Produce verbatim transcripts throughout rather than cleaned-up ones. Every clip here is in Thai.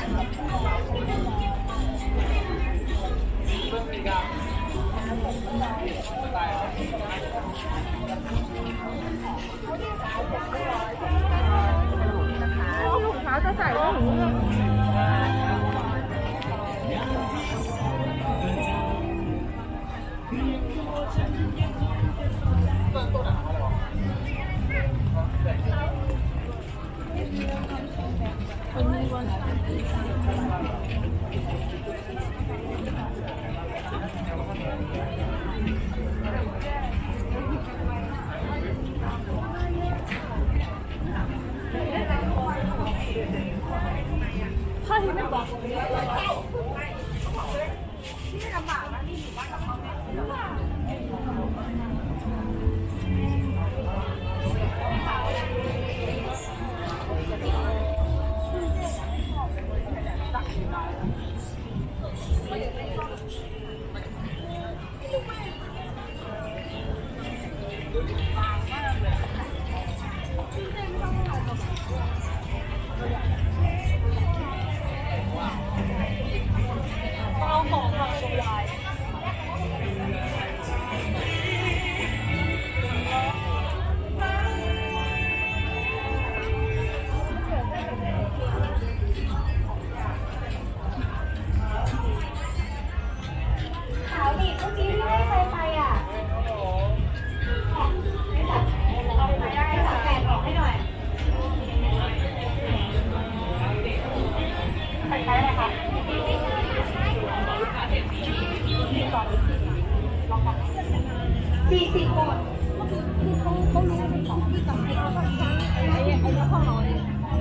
ลูกค้าจะใส่ว่าหนูถ้าที่ไม่บอกที่ลำบากนะที่อยู่บ้านกับพ่อแม่เอาของมาถวายขาวดิเมื่อกี้ที่ไม่เคยไปอ่ะเอาไปได้สามแปดออกให้หน่อยใส่ใช้อะไรคะสี่สิบคนคือเขาเขารู้เป็นของที่กับไอ้เขาไอ้ไอ้ไอ้ห้องนอน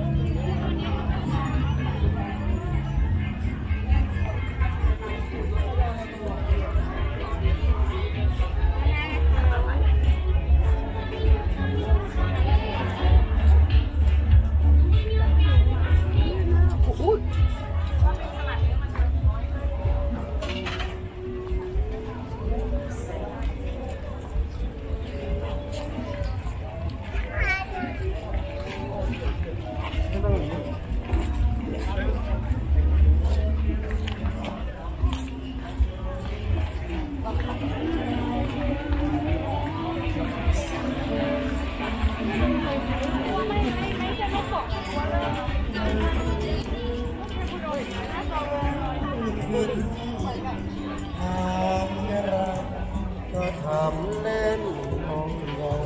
ก็ทำเล่นมองมอง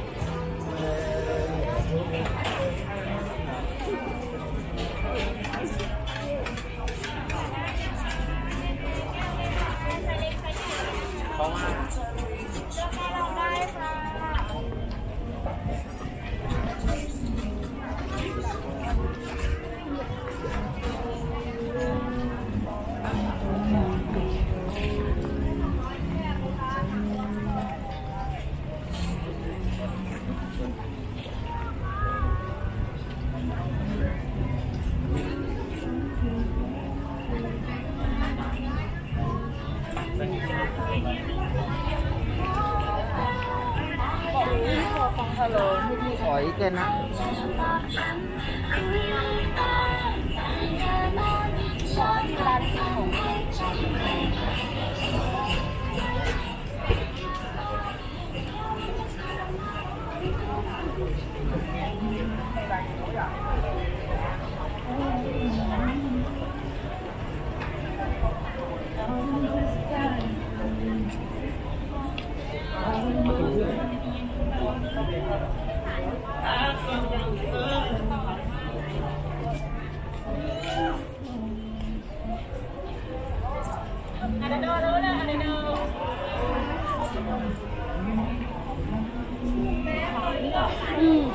เพราะว่าเราได้ค่ะฮัลโหลไม่มีอ๋อยแกนะอืม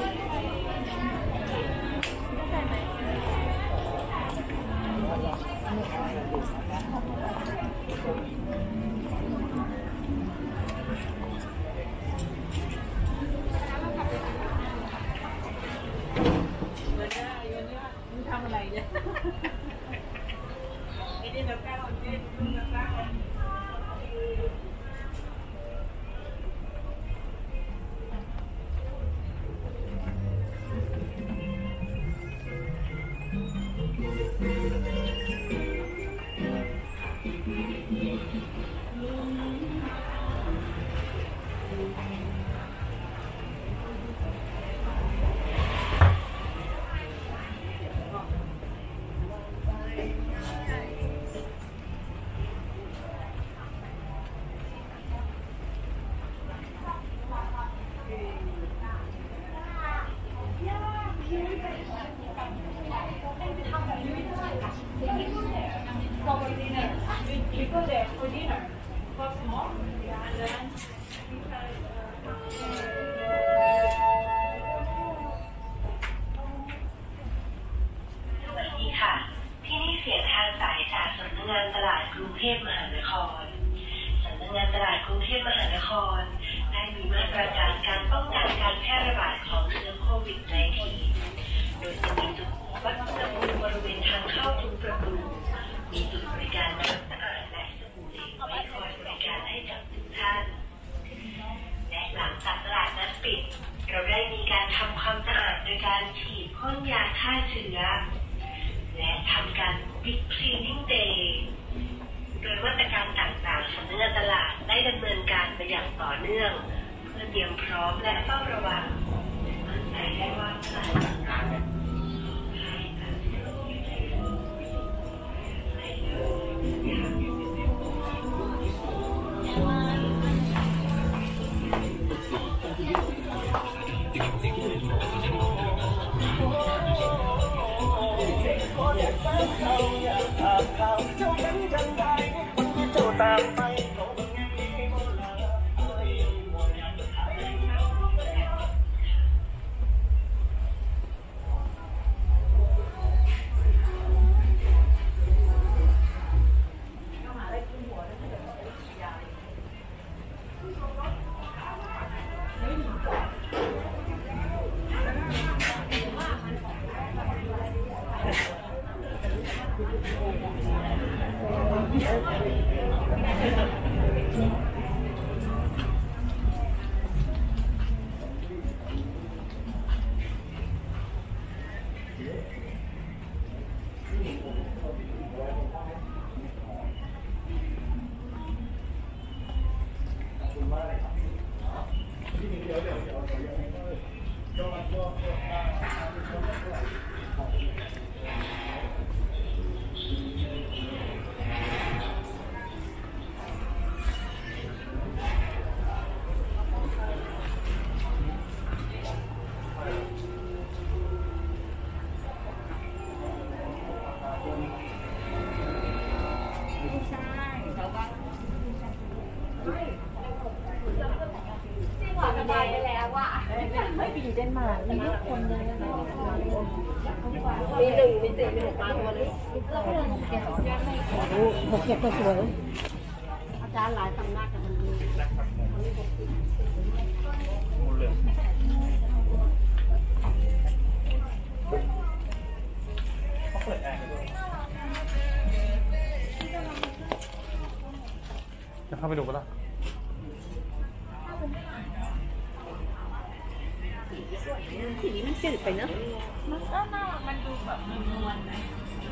Thank you. go there for dinner. For small, yeah, and then we try. สวัสดีค่ะที่นี่เสียงทางสายจากสำนักงานตลาดกรุงเทพมหานครสำนักงานตลาดกรุงเทพมหานครได้มีมาตรการการป้องกันการแพร่ระบาดของเชื้อโควิด สิบเก้า โดยจะมีจุดวัดอุณหภูมิบริเวณทางเข้าทุกประตูมีจุดบริการน้ำสะอาดและสบู่เหลวไว้คอยบริการให้กับทุกท่านและหลังจากตลาดนัดปิดเราได้มีการทำความสะอาดโดยการฉีดพ่นยาฆ่าเชื้อและทำการ Big Cleaning Day โดยมาตรการต่างๆสำนักงานตลาดได้ดำเนินการไปอย่างต่อเนื่องเพื่อเตรียมพร้อมและเฝ้าระวังมั่นใจได้ว่าตลาดต่างๆมีหนึ่งมีสี่มีหกปลาตัวนึงหกเจ็ดตัวสวยอาจารย์หลายสำนักกันมันมีเขาเปิดแอร์ด้วยจะเข้าไปดูปะล่ะสีนี้มันจืดไปเนอะมันก็น่ามันดูแบบนวลๆนะ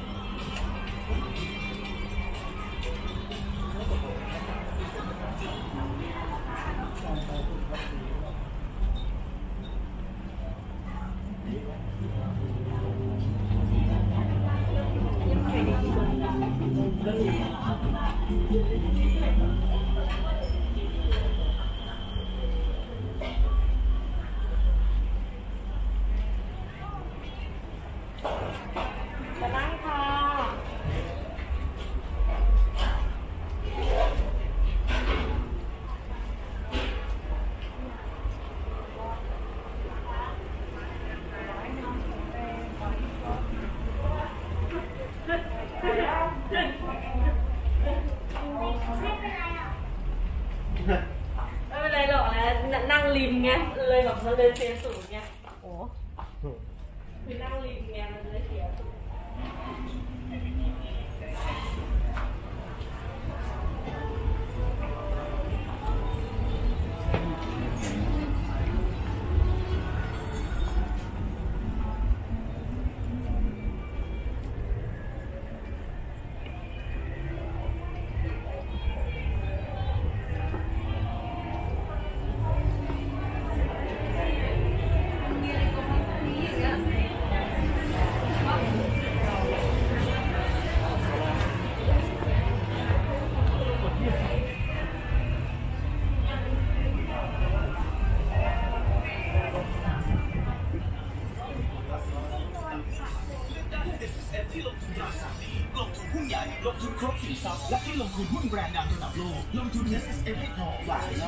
ไม่เป็นไรหรอกนะนั่งริมไงเลยแบบมันเลยเสียสูงไงโอ้คือนั่งริมไงมันเลยเสียสูงลงทุนตราสารหนี้ลงทุนหุ้นใหญ่ลงทุนครบสินทรัพย์และให้ลงทุนหุ้นแบรนด์ดังระดับโลกลงทุน เอส เอส เอฟ ให้พอหลายล้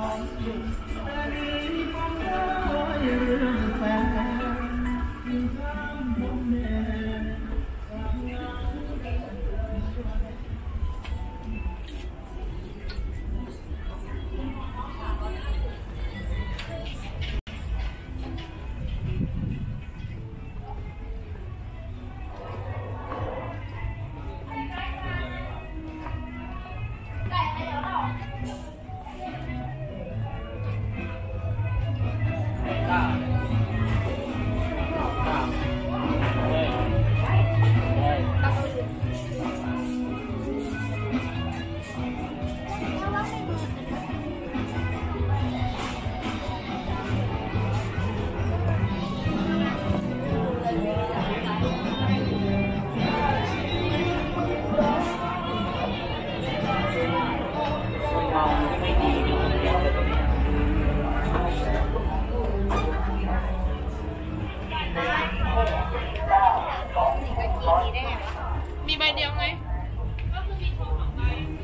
มีใบเดียวไงก็คือมีโทรสองใบ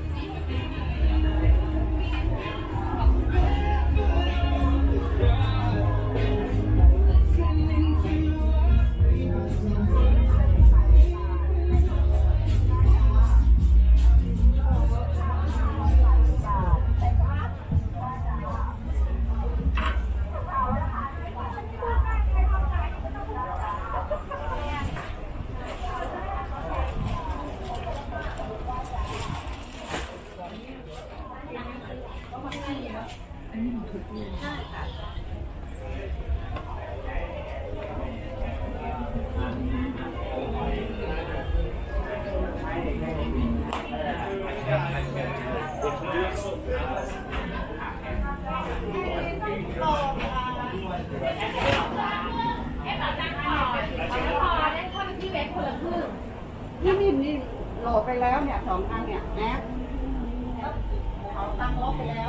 นี่นี่นี่โหลดไปแล้วเนี่ยสองอันเนี่ยแอปเขาตั้งลบไปแล้ว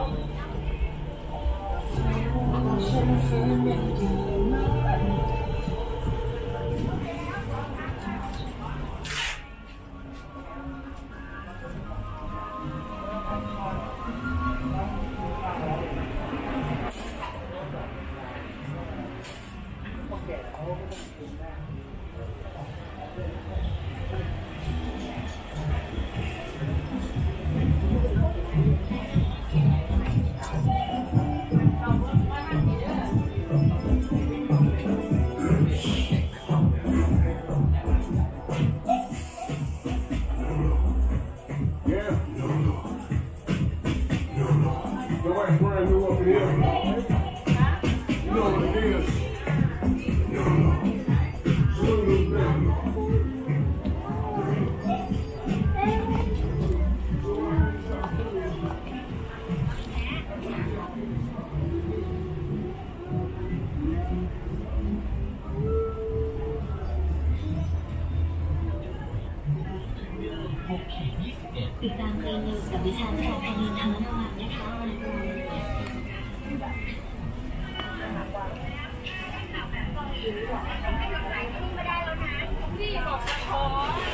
ติดตามเรียนรู้กับวิชาภาษาไทยทั้งวันนะคะพี่บอกจะขอ